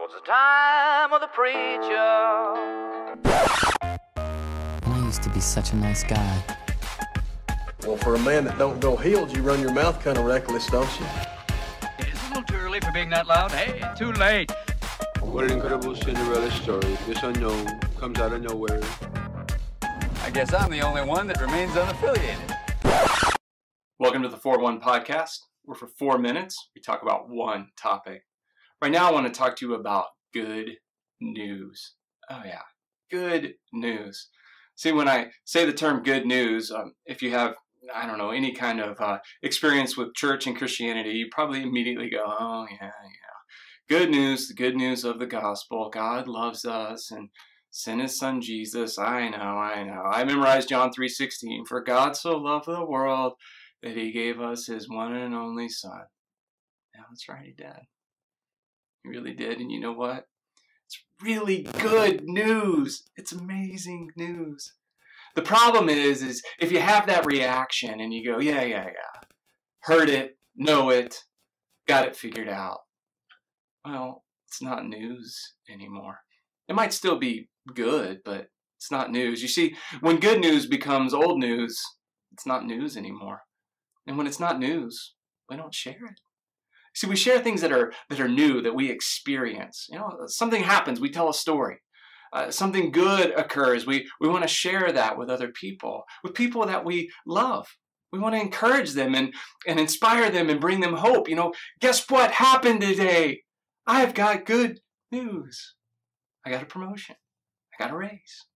was the time of the preacher. I used to be such a nice guy. Well, for a man that don't go healed, you run your mouth kind of reckless, don't you? It's a little too early for being that loud. Hey, too late. What an incredible Cinderella story. This unknown comes out of nowhere. I guess I'm the only one that remains unaffiliated. Welcome to the 4-1 podcast, where for 4 minutes, we talk about one topic. Right now, I want to talk to you about good news. Oh yeah, good news. See, when I say the term good news, if you have, I don't know, any kind of experience with church and Christianity, you probably immediately go, oh yeah. Good news, the good news of the gospel. God loves us and sent his son Jesus. I know. I memorized John 3:16. For God so loved the world that he gave us his one and only son. Yeah, that's right, he did. He really did. And you know what? It's really good news. It's amazing news. The problem is if you have that reaction and you go, yeah, heard it, know it, got it figured out. Well, it's not news anymore. It might still be good, but it's not news. You see, when good news becomes old news, it's not news anymore. And when it's not news, we don't share it. See, we share things that are new, that we experience. You know, something happens, we tell a story. Something good occurs, we want to share that with other people, with people that we love. We want to encourage them and inspire them and bring them hope. You know, guess what happened today? I've got good news. I got a promotion. I got a raise.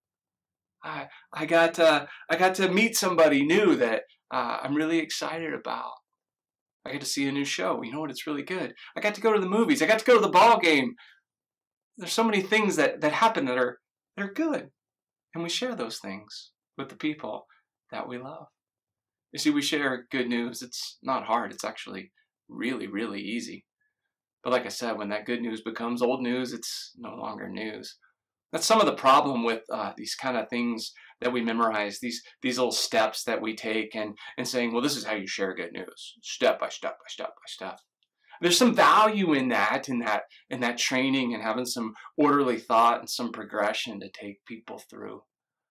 I got to meet somebody new that I'm really excited about. I got to see a new show. You know what? It's really good. I got to go to the movies. I got to go to the ball game. There's so many things that happen that are good. And we share those things with the people that we love. You see, we share good news. It's not hard. It's actually really, really easy. But like I said, when that good news becomes old news, it's no longer news. That's some of the problem with these kind of things that we memorize, these little steps that we take and saying, well, this is how you share good news, step by step by step by step. There's some value in that training and having some orderly thought and some progression to take people through.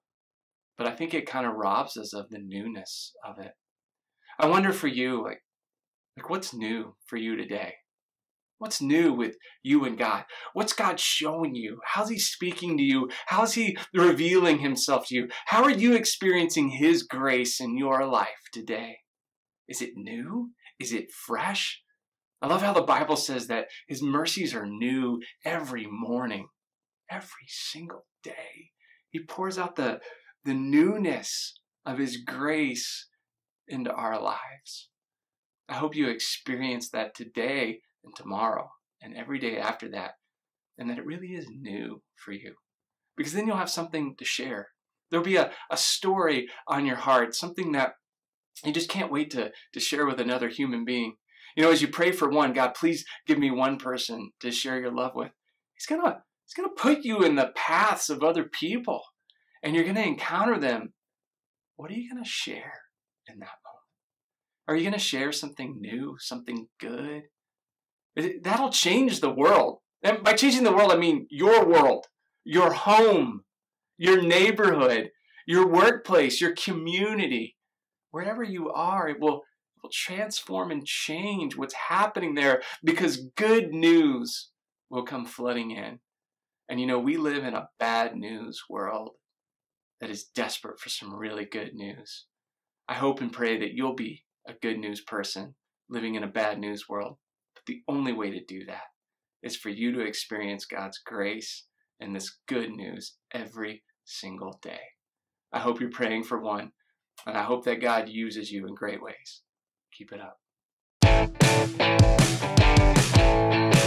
But I think it kind of robs us of the newness of it. I wonder for you, like what's new for you today? What's new with you and God? What's God showing you? How's he speaking to you? How's he revealing himself to you? How are you experiencing his grace in your life today? Is it new? Is it fresh? I love how the Bible says that his mercies are new every morning, every single day. He pours out the newness of his grace into our lives. I hope you experience that today and tomorrow and every day after that, and that it really is new for you. Because then you'll have something to share. There'll be a story on your heart, something that you just can't wait to share with another human being. You know, as you pray for one, God, please give me one person to share your love with. He's gonna put you in the paths of other people, and you're gonna encounter them. What are you gonna share in that moment? Are you gonna share something new, something good? That'll change the world. And by changing the world, I mean your world, your home, your neighborhood, your workplace, your community. Wherever you are, it will transform and change what's happening there because good news will come flooding in. And you know, we live in a bad news world that is desperate for some really good news. I hope and pray that you'll be a good news person living in a bad news world. But the only way to do that is for you to experience God's grace and this good news every single day. I hope you're praying for one, and I hope that God uses you in great ways. Keep it up.